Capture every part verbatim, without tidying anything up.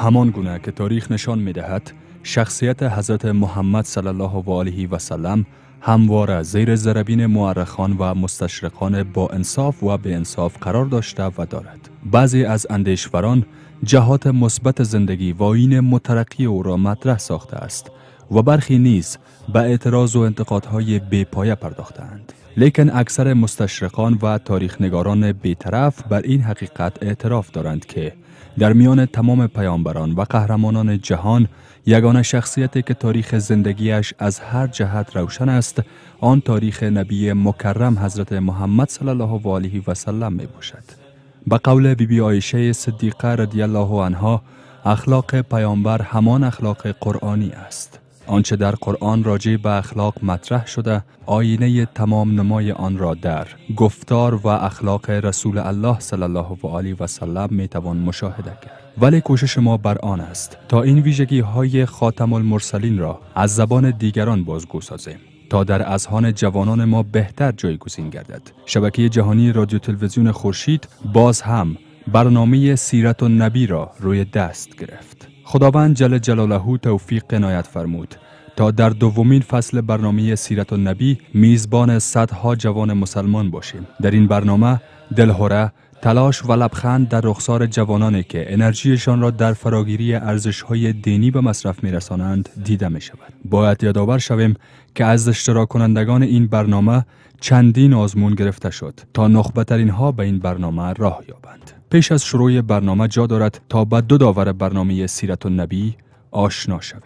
همان گونه که تاریخ نشان می‌دهد شخصیت حضرت محمد صلی الله و آله و سلم همواره زیر ضربین مورخان و مستشرقان با انصاف و به انصاف قرار داشته و دارد. بعضی از اندیشوران جهات مثبت زندگی و آیین مترقی او را مطرح ساخته است و برخی نیز به اعتراض و انتقادهای بی‌پایه پرداختند. لیکن اکثر مستشرقان و تاریخ‌نگاران بی‌طرف بر این حقیقت اعتراف دارند که در میان تمام پیامبران و قهرمانان جهان یگانه شخصیتی که تاریخ زندگیش از هر جهت روشن است، آن تاریخ نبی مکرم حضرت محمد صلی الله و آله و سلم می باشد. به قول بی بی عایشه صدیقه رضی الله عنها، اخلاق پیامبر همان اخلاق قرآنی است. آنچه در قرآن راجع به اخلاق مطرح شده، آینه تمام نمای آن را در گفتار و اخلاق رسول الله صلی الله و آله و سلم می توان مشاهده کرد. ولی کوشش ما بر آن است تا این ویژگی های خاتم المرسلین را از زبان دیگران بازگو سازیم تا در اذهان جوانان ما بهتر جایگزین گردد. شبکه جهانی رادیو تلویزیون خورشید باز هم برنامه سیرت النبی را روی دست گرفت. خداوند جل جلاله توفیق عنایت فرمود تا در دومین فصل برنامه سیرت النبی میزبان صدها جوان مسلمان باشیم. در این برنامه دلهره، تلاش و لبخند در رخسار جوانانی که انرژیشان را در فراگیری ارزش‌های دینی به مصرف می‌رسانند دیده می‌شود. باید یادآور شویم که از اشتراک کنندگان این برنامه چندین آزمون گرفته شد تا نخبه‌ترین ها به این برنامه راه یابند. پیش از شروع برنامه جا دارد تا به دو داور برنامه سیرت النبی آشنا شویم.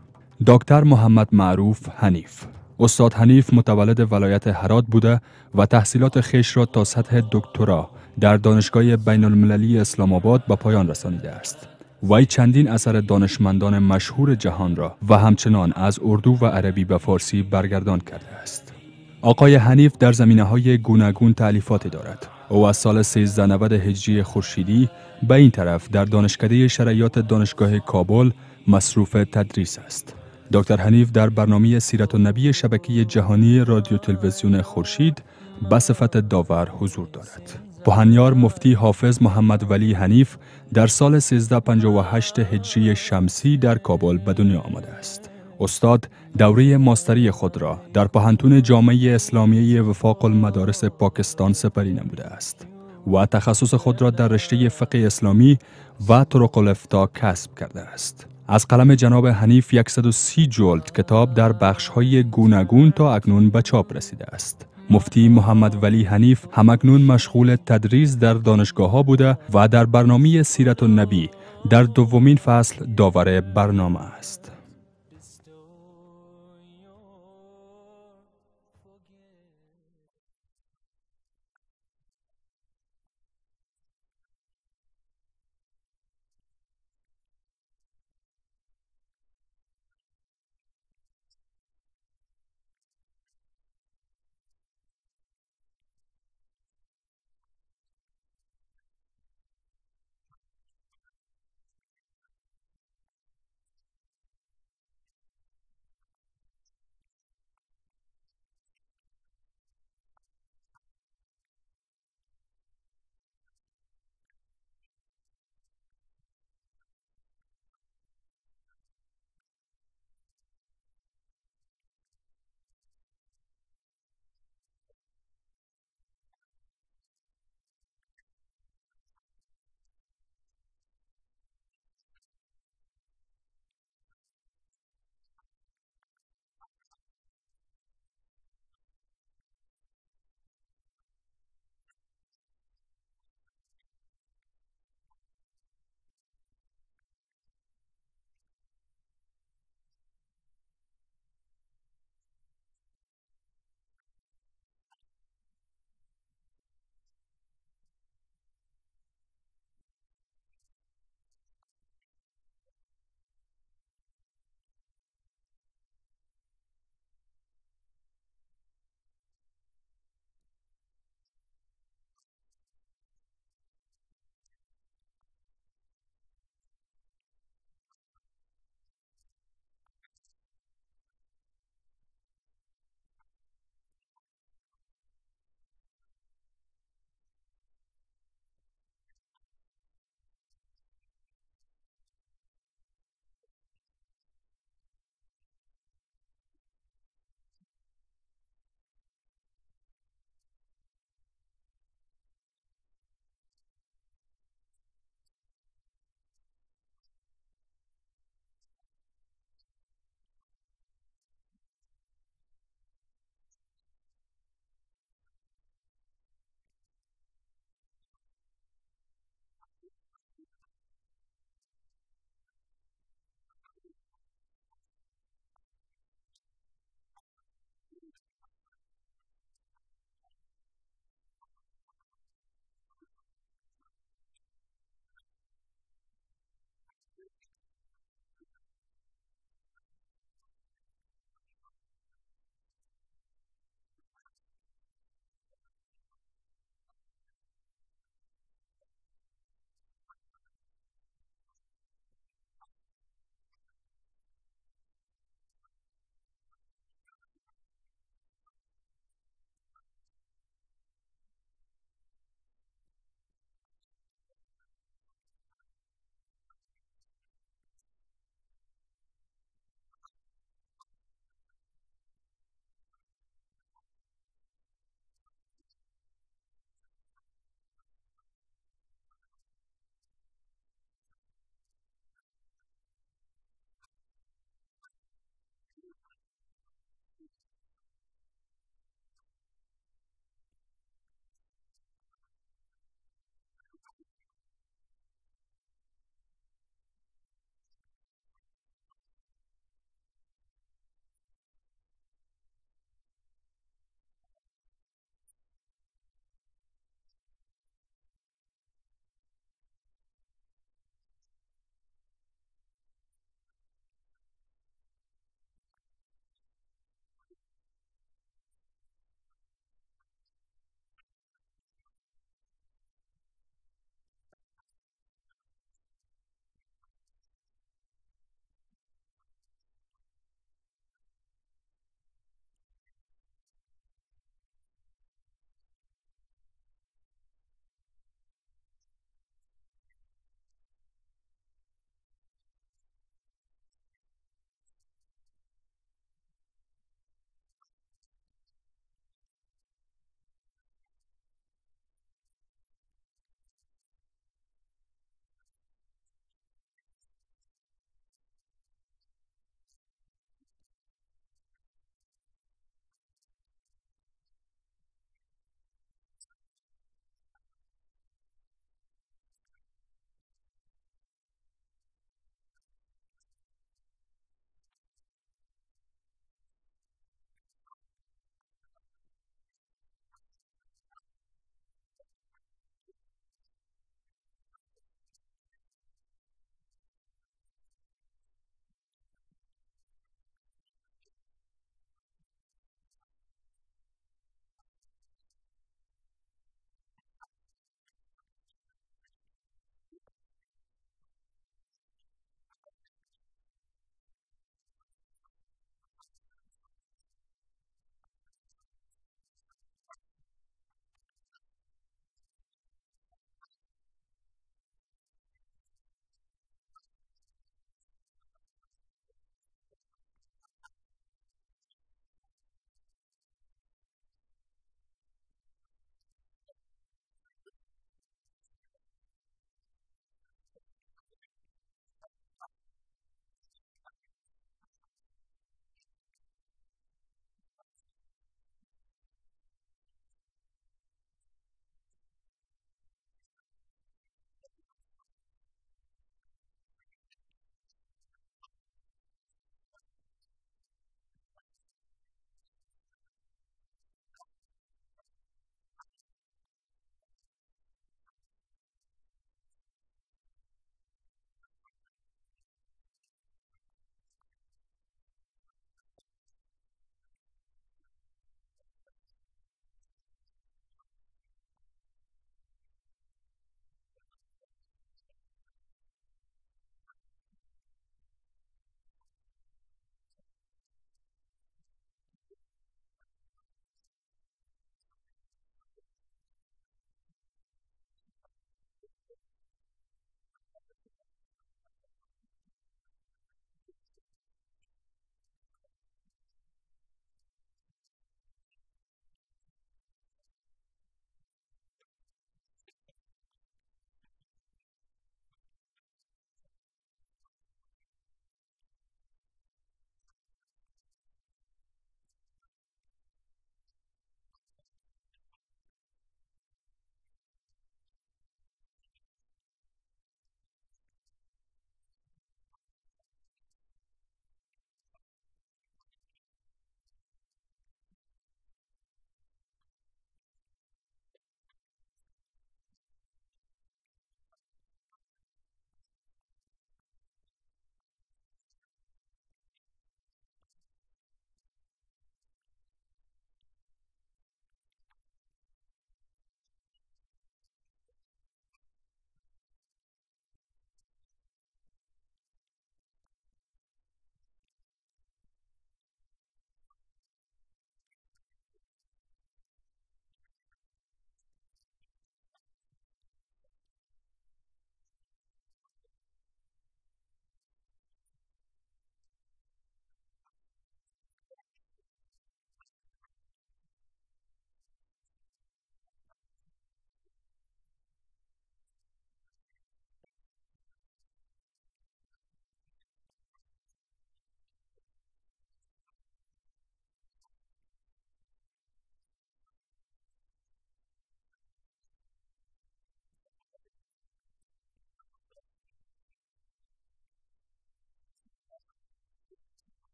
دکتر محمد معروف حنیف. استاد حنیف متولد ولایت هرات بوده و تحصیلات خویش را تا سطح دکترا در دانشگاه بین المللی اسلام آباد به پایان رسانیده است. وی چندین اثر دانشمندان مشهور جهان را و همچنان از اردو و عربی به فارسی برگردان کرده است. آقای حنیف در زمینه‌های گوناگون تألیفاتی دارد. او از سال سیزده نود هجری خورشیدی به این طرف در دانشکده شرعیات دانشگاه کابل مصروف تدریس است. دکتر حنیف در برنامه سیرت النبی شبکه جهانی رادیو تلویزیون خورشید به صفت داور حضور دارد. بهنیار مفتی حافظ محمد ولی حنیف در سال سیزده پنجاه و هشت هجری شمسی در کابل به دنیا آمده است. استاد دوره ماستری خود را در پوهنتون جامعه اسلامی وفاق المدارس پاکستان سپری نموده است و تخصص خود را در رشته فقه اسلامی و طرق الافتاء کسب کرده است. از قلم جناب حنیف صد و سی جلد کتاب در بخش‌های گوناگون تا اکنون به چاپ رسیده است. مفتی محمد ولی حنیف همکنون مشغول تدریس در دانشگاه‌ها بوده و در برنامه سیرت النبی در دومین فصل داور برنامه است.